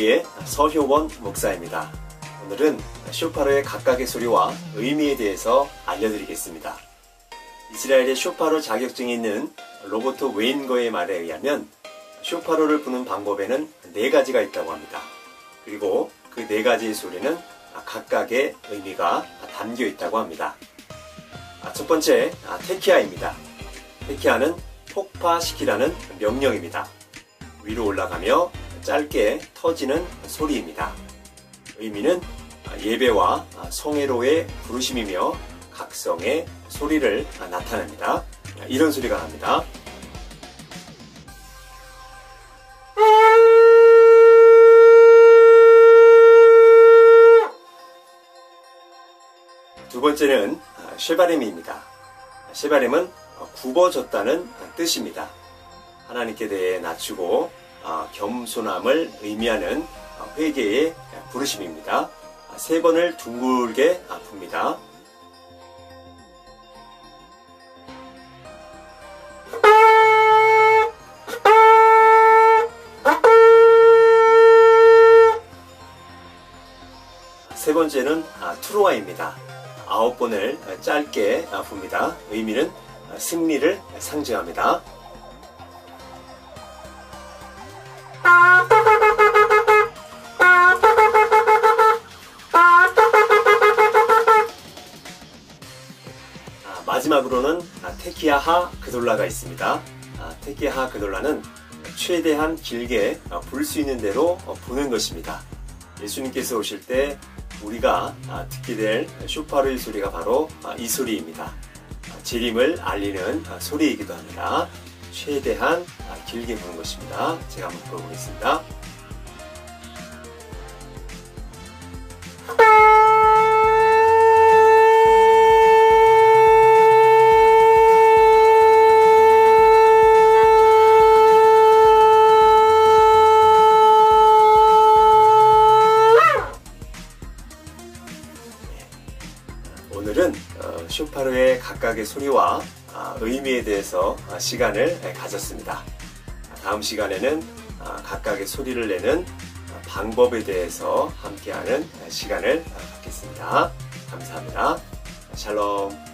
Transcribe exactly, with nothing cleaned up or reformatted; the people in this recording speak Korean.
티비의 서효원 목사입니다. 오늘은 쇼파로의 각각의 소리와 의미에 대해서 알려드리겠습니다. 이스라엘의 쇼파로 자격증이 있는 로버트 웨인거의 말에 의하면 쇼파로를 부는 방법에는 네 가지가 있다고 합니다. 그리고 그 네 가지의 소리는 각각의 의미가 담겨 있다고 합니다. 첫 번째, 테키아입니다. 테키아는 폭파시키라는 명령입니다. 위로 올라가며 짧게 터지는 소리입니다. 의미는 예배와 성회로의 부르심이며 각성의 소리를 나타냅니다. 이런 소리가 납니다. 두 번째는 쉐바림입니다. 쉐바림은 굽어졌다는 뜻입니다. 하나님께 대해 낮추고 겸손함을 의미하는 회개의 부르심입니다. 세 번을 둥글게 붑니다. 세 번째는 트로아입니다. 아홉 번을 짧게 붑니다. 의미는 승리를 상징합니다. 마지막으로는 테키아하 그돌라가 있습니다. 테키아하 그돌라는 최대한 길게 불 수 있는 대로 부는 것입니다. 예수님께서 오실 때 우리가 듣게 될 쇼파로의 소리가 바로 이 소리입니다. 재림을 알리는 소리이기도 합니다. 최대한 길게 부는 것입니다. 제가 한번 불어보겠습니다. 오늘은 쇼파로의 각각의 소리와 의미에 대해서 시간을 가졌습니다. 다음 시간에는 각각의 소리를 내는 방법에 대해서 함께하는 시간을 갖겠습니다. 감사합니다. 샬롬.